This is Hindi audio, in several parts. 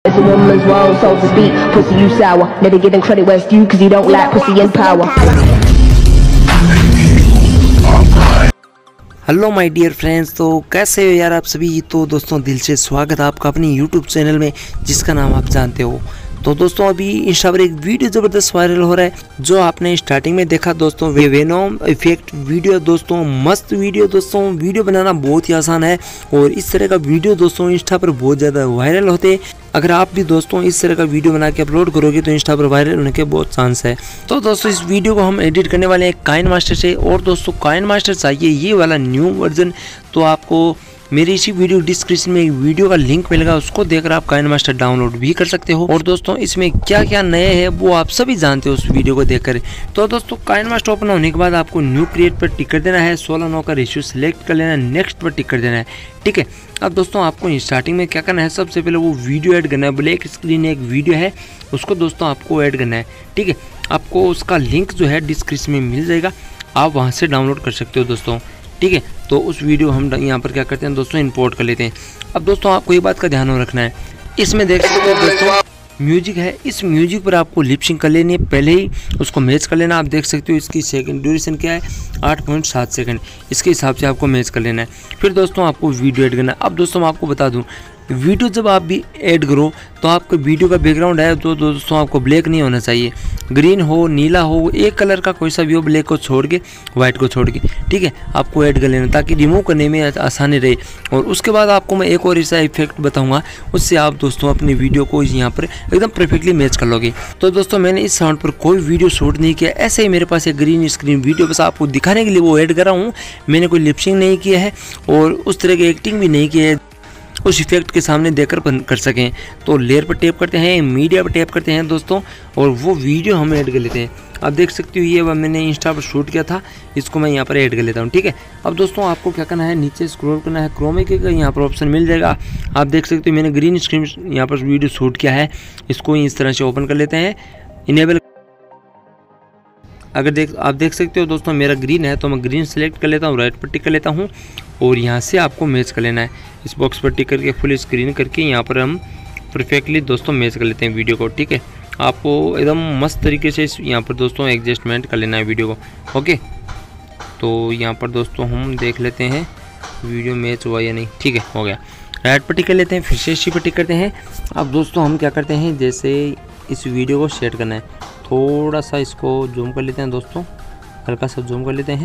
As a woman's world, so to speak, pussy you sour. Never getting credit where it's due, cause you don't like pussy and power. Hello my dear friends, तो कैसे हो यार आप सभी। तो दोस्तों दिल से स्वागत है आपका अपनी यूट्यूब चैनल में जिसका नाम आप जानते हो। तो दोस्तों अभी इंस्टा पर एक वीडियो ज़बरदस्त वायरल हो रहा है जो आपने स्टार्टिंग में देखा दोस्तों, वेनोम इफेक्ट वीडियो। दोस्तों मस्त वीडियो दोस्तों, वीडियो बनाना बहुत ही आसान है और इस तरह का वीडियो दोस्तों इंस्टा पर बहुत ज़्यादा वायरल होते हैं। अगर आप भी दोस्तों इस तरह का वीडियो बना के अपलोड करोगे तो इंस्टा पर वायरल होने के बहुत चांस है। तो दोस्तों इस वीडियो को हम एडिट करने वाले हैं काइनमास्टर से, और दोस्तों काइनमास्टर चाहिए ये वाला न्यू वर्जन, तो आपको मेरी इसी वीडियो डिस्क्रिप्शन में एक वीडियो का लिंक मिलेगा, उसको देखकर आप काइनमास्टर डाउनलोड भी कर सकते हो। और दोस्तों इसमें क्या क्या नए है वो आप सभी जानते हो उस वीडियो को देखकर। तो दोस्तों काइनमास्टर ओपन होने के बाद आपको न्यू क्रिएट पर टिक कर देना है, 16:9 का रेशियो सिलेक्ट कर लेना है, नेक्स्ट पर टिक कर देना है। ठीक है, अब दोस्तों आपको स्टार्टिंग में क्या करना है, सबसे पहले वो वीडियो ऐड करना है। ब्लैक स्क्रीन एक वीडियो है उसको दोस्तों आपको ऐड करना है। ठीक है, आपको उसका लिंक जो है डिस्क्रिप्शन में मिल जाएगा, आप वहाँ से डाउनलोड कर सकते हो दोस्तों। ठीक है, तो उस वीडियो हम यहाँ पर क्या करते हैं दोस्तों, इंपोर्ट कर लेते हैं। अब दोस्तों आपको ये बात का ध्यान रखना है, इसमें देख सकते हो दोस्तों म्यूजिक है, इस म्यूजिक पर आपको लिपसिंग कर लेनी है, पहले ही उसको मैच कर लेना। आप देख सकते हो इसकी सेकंड ड्यूरेशन क्या है, 8.7 सेकंड, इसके हिसाब से आपको मैच कर लेना है। फिर दोस्तों आपको वीडियो ऐड करना है। अब दोस्तों मैं आपको बता दूं, वीडियो जब आप भी ऐड करो तो आपके वीडियो का बैकग्राउंड है तो दोस्तों आपको ब्लैक नहीं होना चाहिए, ग्रीन हो, नीला हो, एक कलर का कोई सा भी हो, ब्लैक को छोड़ के, व्हाइट को छोड़ के। ठीक है, आपको ऐड कर लेना ताकि रिमूव करने में आसानी रहे। और उसके बाद आपको मैं एक और ऐसा इफेक्ट बताऊंगा, उससे आप दोस्तों अपनी वीडियो को यहाँ पर एकदम परफेक्टली मैच कर लोगे। तो दोस्तों मैंने इस साउंड पर कोई वीडियो शूट नहीं किया, ऐसे ही मेरे पास एक ग्रीन स्क्रीन वीडियो बस आपको दिखाने के लिए वो ऐड कर रहा हूँ। मैंने कोई लिपसिंग नहीं किया है और उस तरह की एक्टिंग भी नहीं की है उस इफेक्ट के सामने देखकर कर सकें। तो लेयर पर टैप करते हैं, मीडिया पर टैप करते हैं दोस्तों, और वो वीडियो हम ऐड कर लेते हैं। आप देख सकते हो ये मैंने इंस्टा पर शूट किया था, इसको मैं यहाँ पर ऐड कर लेता हूँ। ठीक है, अब दोस्तों आपको क्या करना है, नीचे स्क्रॉल करना है, क्रोमा की का यहाँ पर ऑप्शन मिल जाएगा। आप देख सकते हो मैंने ग्रीन स्क्रीन यहाँ पर वीडियो शूट किया है, इसको इस तरह से ओपन कर लेते हैं, इनेबल। अगर आप देख सकते हो दोस्तों मेरा ग्रीन है तो मैं ग्रीन सेलेक्ट कर लेता हूँ, राइट पर टिक कर लेता हूँ और यहाँ से आपको मैच कर लेना है। इस बॉक्स पर टिक करके फुल स्क्रीन करके यहाँ पर हम परफेक्टली दोस्तों मैच कर लेते हैं वीडियो को। ठीक है, आपको एकदम मस्त तरीके से यहाँ पर दोस्तों एडजस्टमेंट कर लेना है वीडियो को। ओके, तो यहाँ पर दोस्तों हम देख लेते हैं वीडियो मैच हुआ या नहीं। ठीक है, हो गया। राइट पर टिक कर लेते हैं, फिर से इसी पर टिक करते हैं। अब दोस्तों हम क्या करते हैं, जैसे इस वीडियो को सेट करना है, थोड़ा सा इसको जूम कर लेते हैं दोस्तों, हल्का सा जूम कर लेते हैं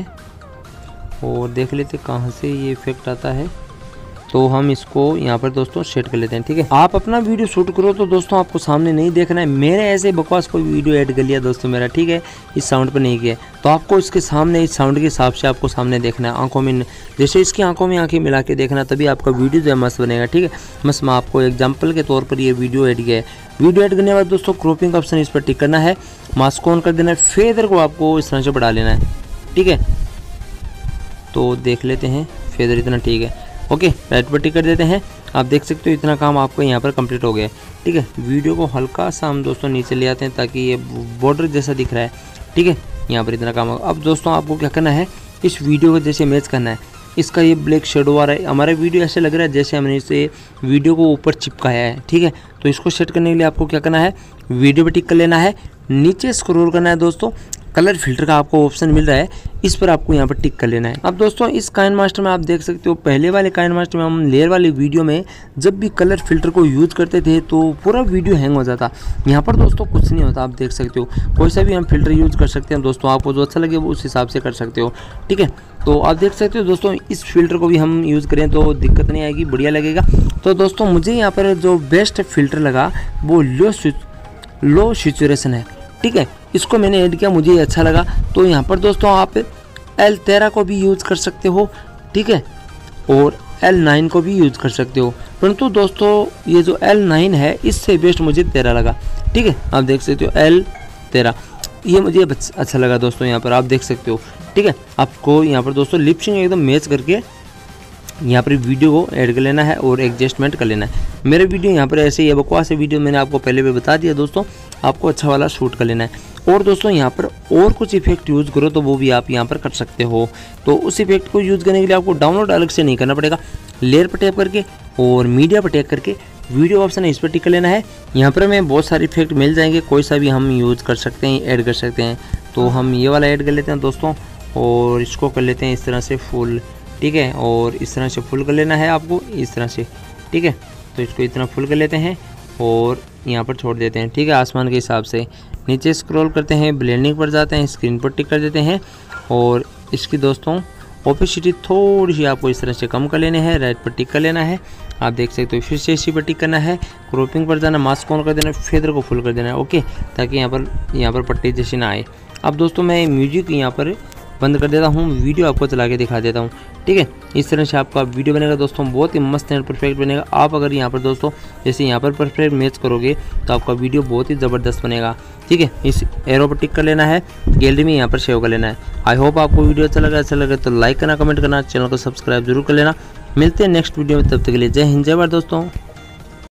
और देख लेते हैं कहाँ से ये इफेक्ट आता है। तो हम इसको यहाँ पर दोस्तों सेट कर लेते हैं। ठीक है, आप अपना वीडियो शूट करो तो दोस्तों आपको सामने नहीं देखना है, मैंने ऐसे बकवास कोई वीडियो ऐड कर लिया दोस्तों मेरा। ठीक है, इस साउंड पर नहीं किया, तो आपको इसके सामने इस साउंड के हिसाब से आपको सामने देखना है, आंखों में, जैसे इसकी आंखों में आंखें मिला के देखना, तभी आपका वीडियो जो है मस्त बनेगा। ठीक है, बस मैं आपको एग्जाम्पल के तौर पर ये वीडियो ऐड किया है। वीडियो ऐड करने के बाद दोस्तों क्रॉपिंग का ऑप्शन इस पर टिक करना है, मास्क ऑन कर देना है, फेदर को आपको इस तरह से बढ़ा लेना है। ठीक है, तो देख लेते हैं फेदर इतना ठीक है। ओके, राइट पर टिक कर देते हैं। आप देख सकते हो इतना काम आपको यहाँ पर कंप्लीट हो गया है। ठीक है, वीडियो को हल्का सा हम दोस्तों नीचे ले आते हैं ताकि ये बॉर्डर जैसा दिख रहा है। ठीक है, यहाँ पर इतना काम होगा। अब दोस्तों आपको क्या करना है, इस वीडियो को जैसे मैच करना है, इसका ये ब्लैक शेडो आ रहा है, हमारा वीडियो ऐसे लग रहा है जैसे हमने इसे वीडियो को ऊपर चिपकाया है। ठीक है, तो इसको सेट करने के लिए आपको क्या करना है, वीडियो पर टिक कर लेना है, नीचे स्क्रॉल करना है दोस्तों, कलर फिल्टर का आपको ऑप्शन मिल रहा है, इस पर आपको यहाँ पर टिक कर लेना है। अब दोस्तों इस काइनमास्टर में आप देख सकते हो, पहले वाले काइनमास्टर में हम लेयर वाली वीडियो में जब भी कलर फिल्टर को यूज़ करते थे तो पूरा वीडियो हैंग हो जाता। यहाँ पर दोस्तों कुछ नहीं होता, आप देख सकते हो कोई सा भी हम फिल्टर यूज़ कर सकते हैं दोस्तों, आपको जो अच्छा लगे वो उस हिसाब से कर सकते हो। ठीक है, तो आप देख सकते हो दोस्तों इस फिल्टर को भी हम यूज़ करें तो दिक्कत नहीं आएगी, बढ़िया लगेगा। तो दोस्तों मुझे यहाँ पर जो बेस्ट फिल्टर लगा वो लो सैचुरेशन है। ठीक है, इसको मैंने ऐड किया, मुझे अच्छा लगा। तो यहाँ पर दोस्तों आप L13 को भी यूज़ कर सकते हो। ठीक है, और L9 को भी यूज़ कर सकते हो, परंतु दोस्तों ये जो L9 है इससे बेस्ट मुझे 13 लगा। ठीक है, आप देख सकते हो L13 ये मुझे अच्छा लगा दोस्तों, यहाँ पर आप देख सकते हो। ठीक है, आपको यहाँ पर दोस्तों लिपसिंग एकदम मैच करके यहाँ पर वीडियो को ऐड कर लेना है और एडजस्टमेंट कर लेना है। मेरे वीडियो यहाँ पर ऐसे ही है, बकवास वीडियो मैंने आपको पहले भी बता दिया दोस्तों, आपको अच्छा वाला शूट कर लेना है। और दोस्तों यहाँ पर और कुछ इफेक्ट यूज़ करो तो वो भी आप यहाँ पर कर सकते हो। तो उस इफेक्ट को यूज़ करने के लिए आपको डाउनलोड अलग से नहीं करना पड़ेगा, लेयर पर टैप करके और मीडिया पर टैप करके वीडियो ऑप्शन है, इस पर टिक कर लेना है। यहाँ पर हमें बहुत सारे इफेक्ट मिल जाएंगे, कोई सा भी हम यूज़ कर सकते हैं, ऐड कर सकते हैं। तो हम ये वाला ऐड कर लेते हैं दोस्तों, और इसको कर लेते हैं इस तरह से फुल, ठीक है। और इस तरह से फुल कर लेना है आपको, इस तरह से, ठीक है। तो इसको इतना फुल कर लेते हैं और यहाँ पर छोड़ देते हैं, ठीक है, आसमान के हिसाब से। नीचे स्क्रॉल करते हैं, ब्लेंडिंग पर जाते हैं, स्क्रीन पर टिक कर देते हैं और इसकी दोस्तों ओपेसिटी थोड़ी सी आपको इस तरह से कम कर लेने हैं, राइट पर टिक कर लेना है। आप देख सकते हो, फिर से इसी पर टिक करना है, क्रॉपिंग पर जाना, मास्क ऑन कर देना, फेदर को फुल कर देना है, ओके, ताकि यहाँ पर पट्टी जैसी ना आए। अब दोस्तों मैं म्यूजिक यहाँ पर बंद कर देता हूँ, वीडियो आपको चला के दिखा देता हूँ, ठीक है। इस तरह से आपका वीडियो बनेगा दोस्तों, बहुत ही मस्त एंड परफेक्ट बनेगा। आप अगर यहाँ पर दोस्तों जैसे यहाँ पर परफेक्ट मैच करोगे तो आपका वीडियो बहुत ही ज़बरदस्त बनेगा, ठीक है। इस एरो पर टिक कर लेना है, गैलरी में यहाँ पर सेव कर लेना है। आई होप आपको वीडियो अच्छा लगे तो लाइक करना, कमेंट करना, चैनल को सब्सक्राइब जरूर कर लेना। मिलते हैं नेक्स्ट वीडियो में, तब तक के लिए जय हिंद, जय भारत दोस्तों।